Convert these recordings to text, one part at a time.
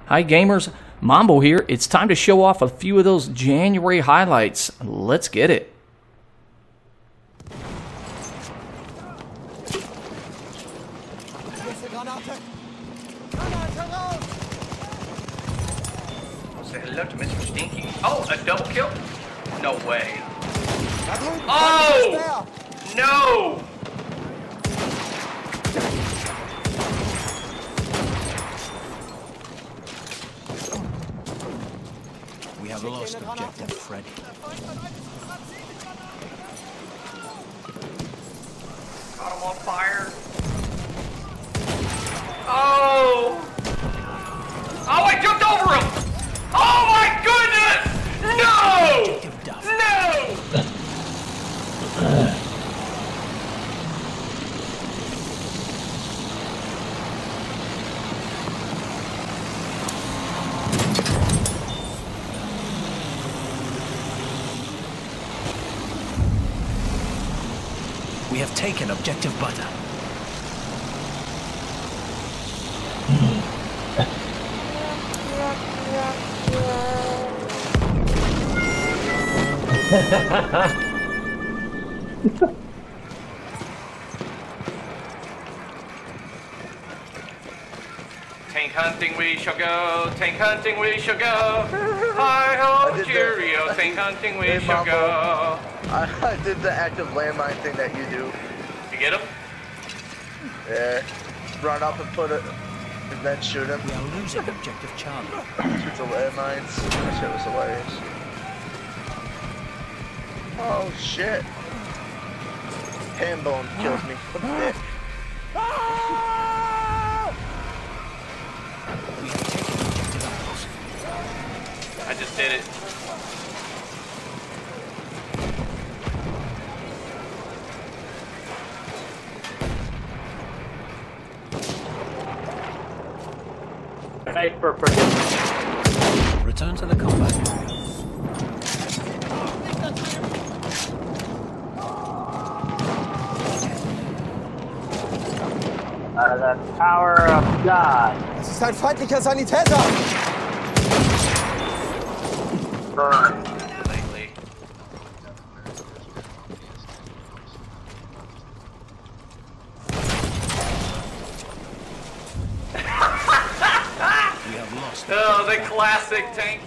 Hi gamers, Mambo here. It's time to show off a few of those January highlights. Let's get it. Say hello to Mr. Stinky. Oh, a double kill? No way. Oh! No! We have lost objective Freddy. Got him on fire. Oh! Oh, I jumped over him! Oh my goodness! No! No! We have taken objective butter. Tank hunting we shall go, tank hunting we shall go. Hi ho, cheerio, tank hunting we shall go. I did the active landmine thing that you do. You get him? Yeah. Run up and put it, and then shoot him. We are losing objective Charlie. Shoot the landmines. That shit was hilarious. Oh shit. Hambone kills me. What a dick. We have taken objective apples. I just did it. Thanks for forgiving. Return to the combat area. The power of God. Das ist ein feindlicher Sanitäter! Burn. Lately. We have lost. Oh, the classic tank.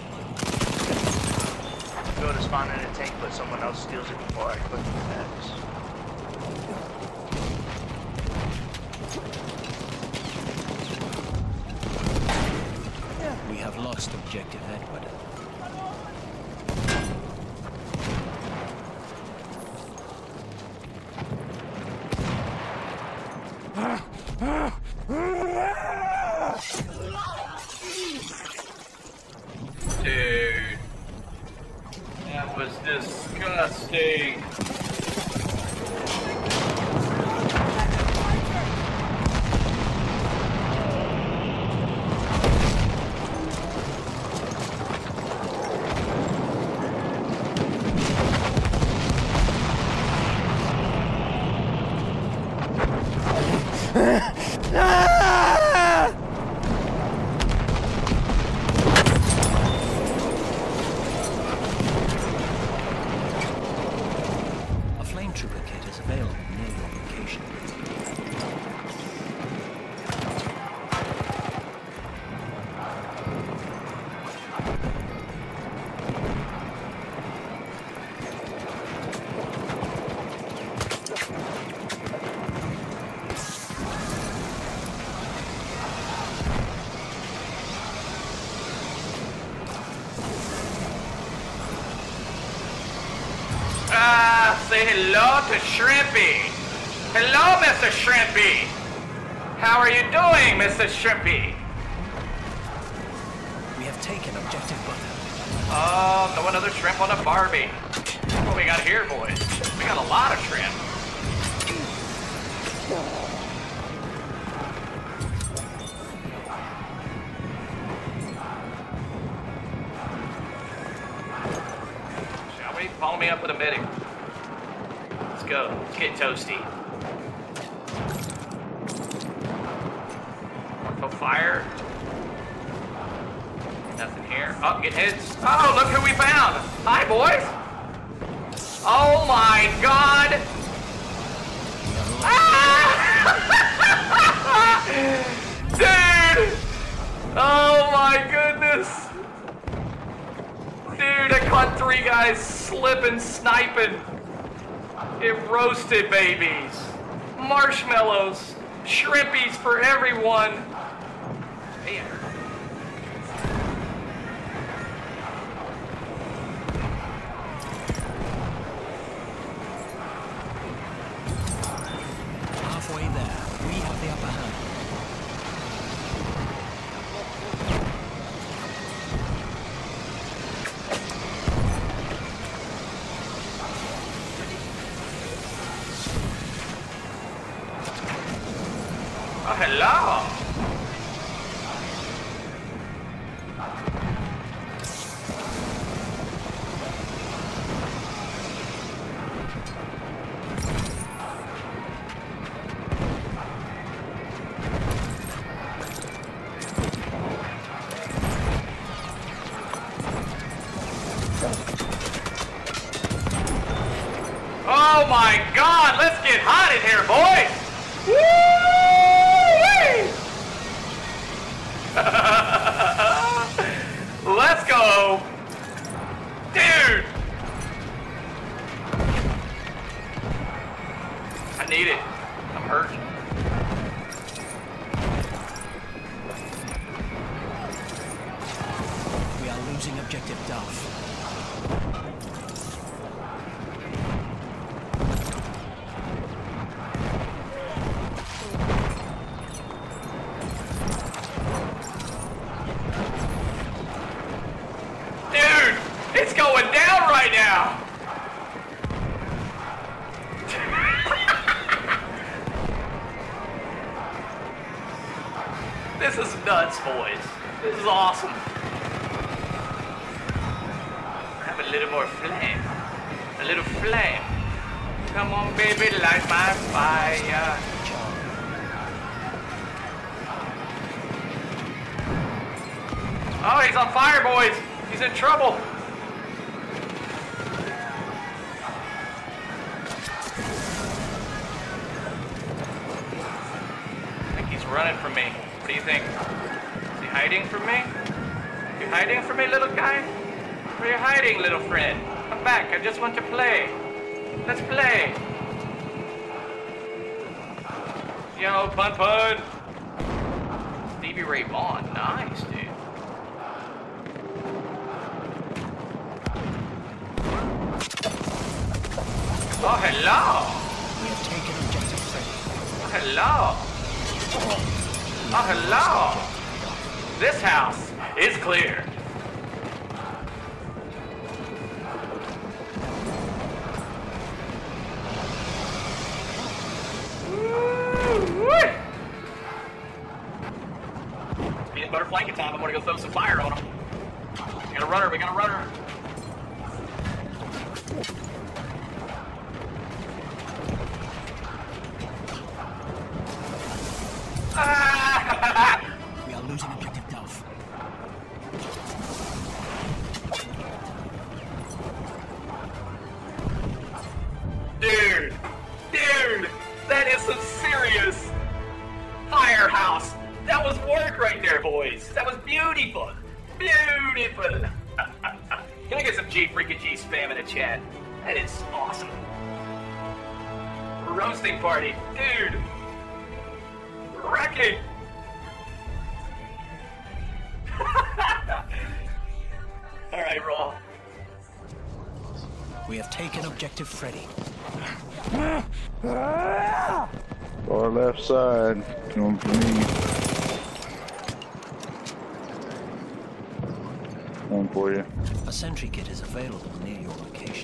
Go to spawn in a tank, but someone else steals it before I click the tags. We have lost objective Edward. Dude. That was disgusting. A flame trooper kit is available near your location. Say hello to Shrimpy. Hello, Mr. Shrimpy. How are you doing, Mr. Shrimpy? We have taken objective butter. Oh, throw another shrimp on a Barbie. What we got here, boys? We got a lot of shrimp. Shall we? Follow me up with a medic. Let's go. Let's get toasty. Go fire. Nothing here. Oh, get hits. Oh, look who we found. Hi, boys. Oh my God. Ah! Dude. Oh my goodness. Dude, I caught 3 guys slipping, sniping. It roasted babies. Marshmallows. Shrimpies for everyone. Man. Halfway there, we have the upper hand. Oh, hello. Oh my God, let's get hot in here, boys! Woo-wee! Let's go! Dude! I need it. I'm hurt. We are losing objective Duff. It's going down right now! This is nuts, boys. This is awesome. Have a little more flame. A little flame. Come on, baby, light my fire. Oh, he's on fire, boys. He's in trouble. Running from me. What do you think? Is he hiding from me? You hiding from me, little guy? Where are you hiding, little friend? Come back. I just want to play. Let's play. Yo, Bun Bun. Stevie Ray Vaughan. Nice, dude. Oh, hello. We have taken objective 3. Oh, hello. Oh, hello! This house is clear. Woo-wee. Peanut butter flanking time. I'm gonna go throw some fire on him. We got a runner. We got a runner. We are losing objective Duff. Dude, that is some serious firehouse. That was work right there, boys. That was beautiful. Beautiful. Can I get some freaking G spam in the chat? That is awesome. Roasting party. Dude. Wrecking. All right, roll. We have taken objective Freddy. Far left side, going for me. One for you. A sentry kit is available near your location.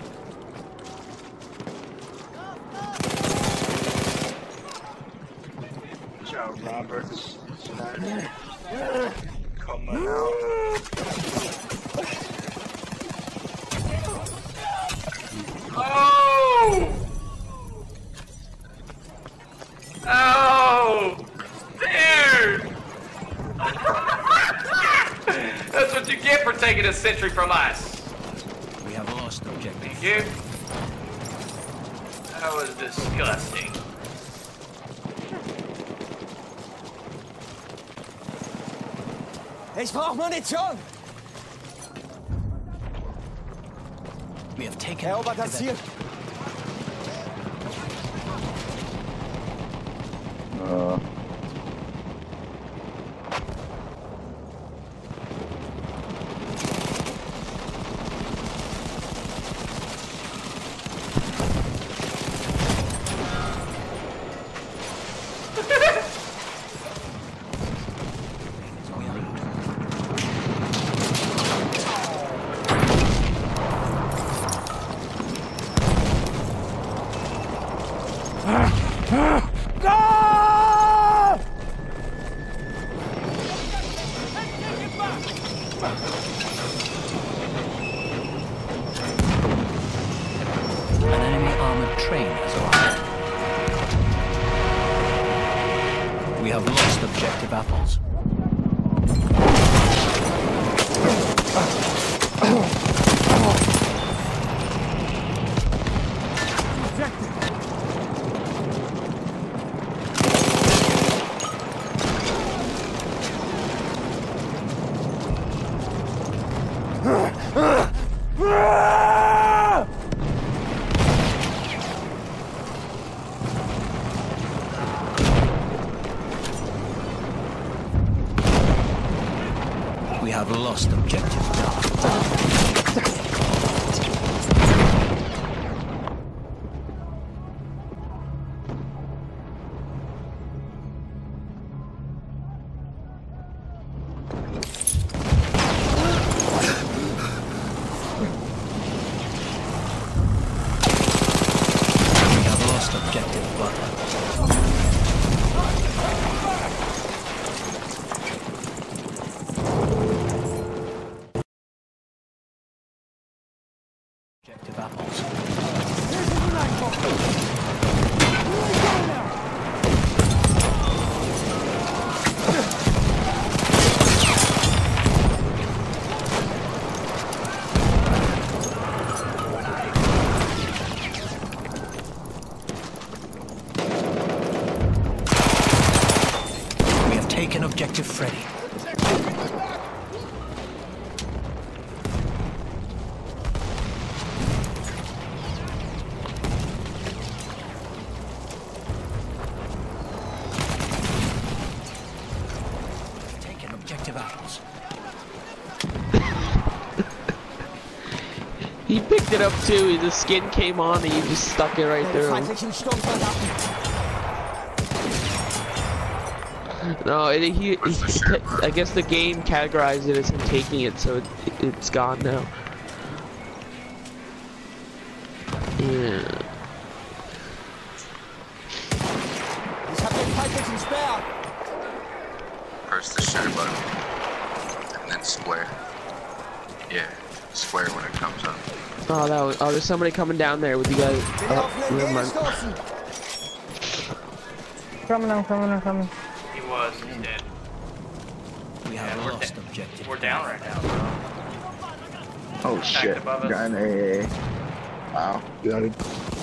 Joe Roberts. Coming out. Oh! Oh! Dude! That's what you get for taking a sentry from us. We have lost objective. Thank you. That was disgusting. Ich brauche Munition! We have taken Erobert das objective Ziel! An enemy armored train has arrived. We have lost objective apples. We have lost objective Duff. We have lost objective Butter. Objective apples. We have taken objective Freddy. Taken objective apples. He picked it up too. The skin came on and he just stuck it right Den through. feindlichen Sturmsoldaten! No, I guess the game categorized it as him taking it, so it's gone now. Yeah. Ich hab den feindlichen Speer! Press the share button and then square. Yeah, square when it comes up. Oh, there's somebody coming down there with you guys. Den Oh, offenen never mind. gegenstoßen! Coming. He was. He's dead. We have Yeah, lost objective. We're down right now, bro. Oh shit. above us. Guy in AA. Wow. Got it.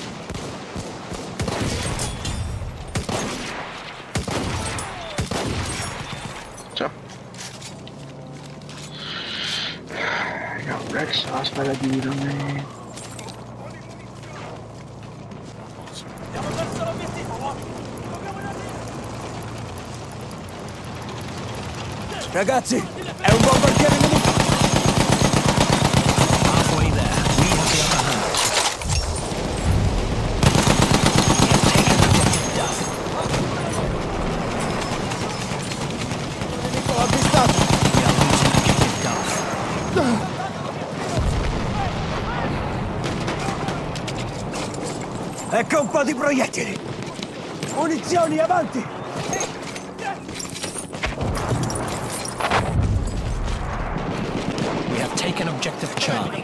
So. I got Rex sauce by the dude on me. Ragazzi, è un bombardiere nemico! Halfway there, we have the upper hand. We have taken objective Duff. Nemico avvistato! We are losing objective Duff. Ecco un po' di proiettili! Munizioni, avanti! We have taken objective Charlie.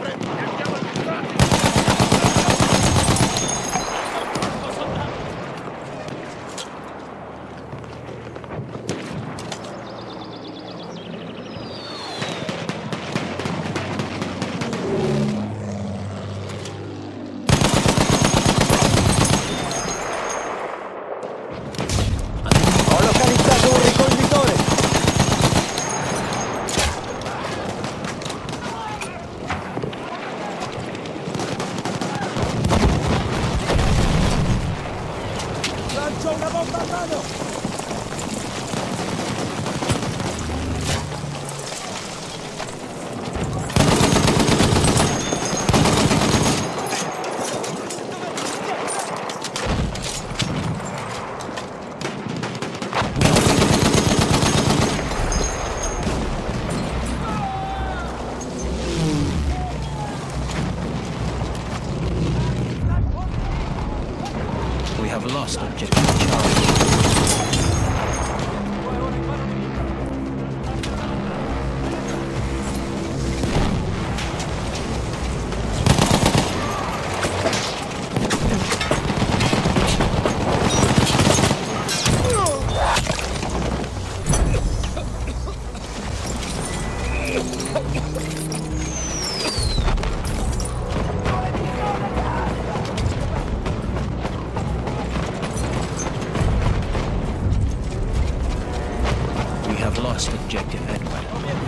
have lost objective Edward.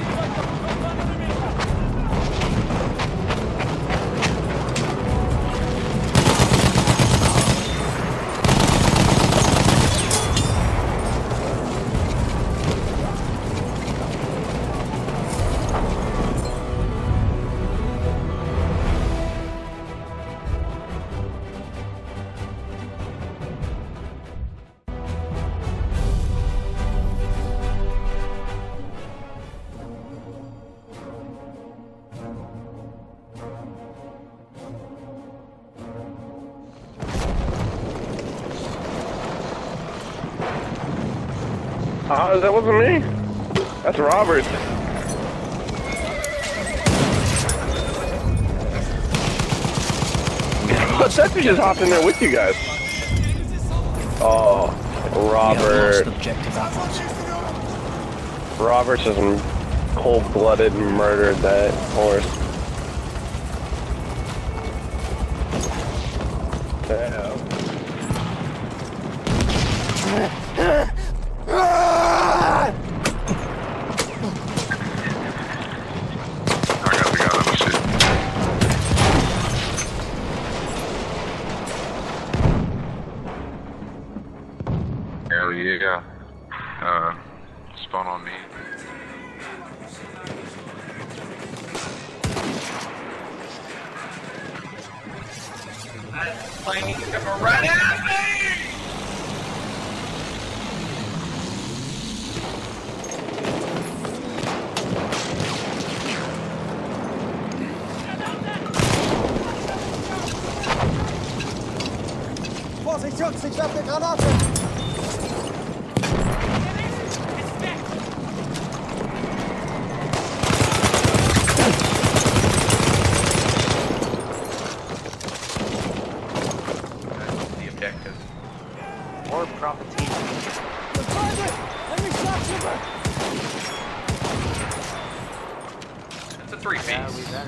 That wasn't me. That's Robert. But Seth just hopped in there with you guys. Oh, Robert. Robert just cold-blooded murdered that horse. Damn. Hell yeah. Spawn on me. That plane is coming right at me! Vorsicht, Jungs, ich werfe eine Granate! The objective. More profiteering. It's a three-piece. Yeah, we better.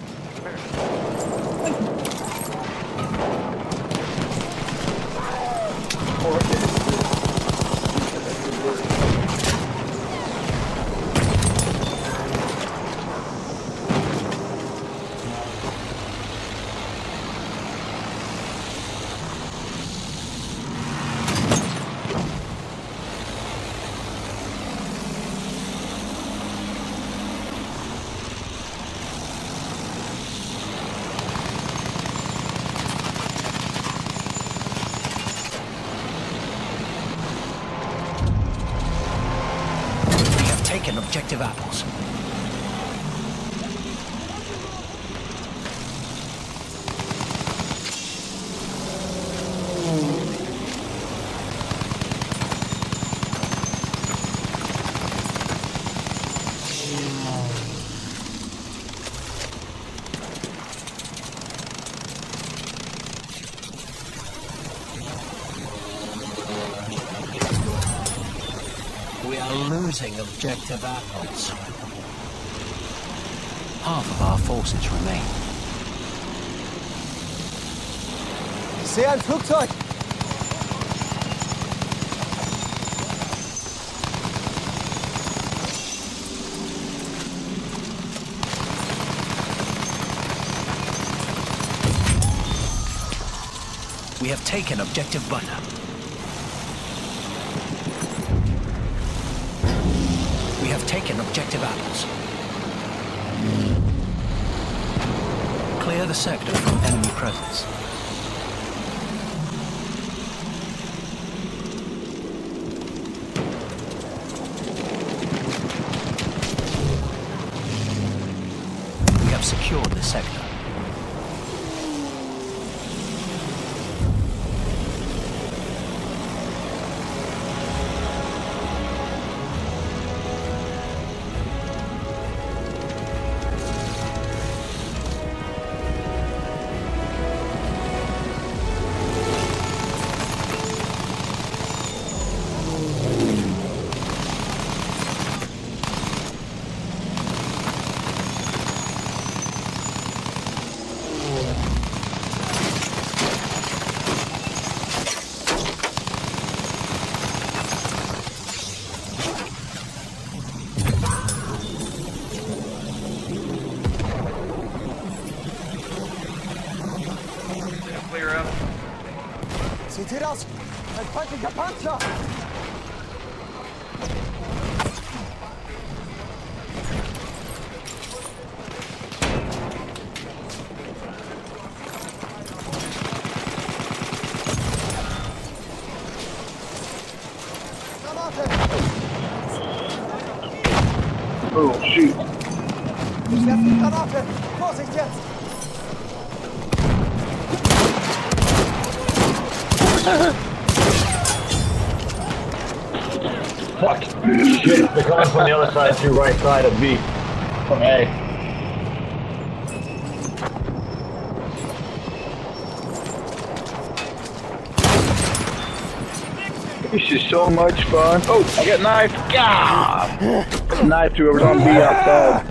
Taken objective apples. We are losing objective apples. Half of our forces remain. Ich sehe ein Flugzeug! We have taken objective butter. We have taken objective apples. Clear the sector from enemy presence. We have secured the sector. Feindlicher Panzer! Oh, shoot. Ich werfe die Granate! Vorsicht jetzt! Fuck. Shit, they're coming from the other side to right side of B. From A. This is so much fun. Oh, I got knifed. God! Knifed whoever's on B outside.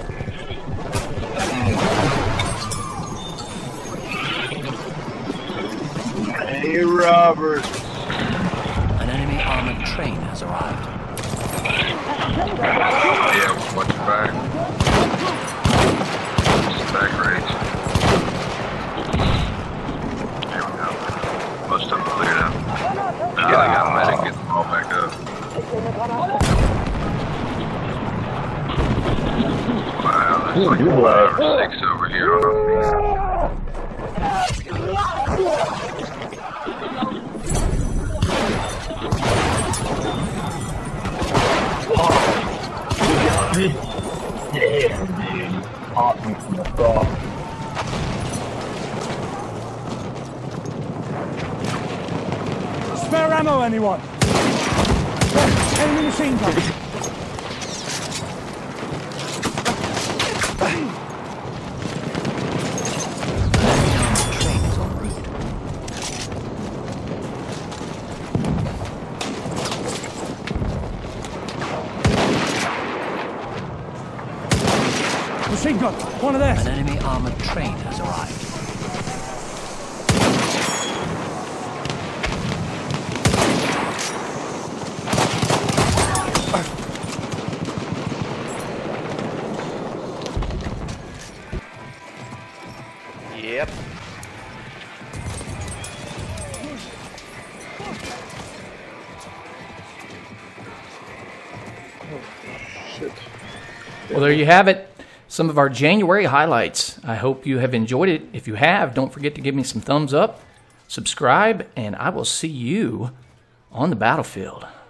Hey, Robert. An enemy armored train has arrived. Yeah, watch your back. It's back range. There we go. Most of them cleared out. Now I got medic, get them all back up. Wow, there's like 5 or 6 over here on me. Damn, dude. Popped me from the top. Spare ammo, anyone? Enemy machine gun! Train is en route. Machine gun! One of theirs! An enemy armored train has arrived. Yep. Well, there you have it. Some of our January highlights. I hope you have enjoyed it. If you have, don't forget to give me some thumbs up, subscribe, and I will see you on the battlefield.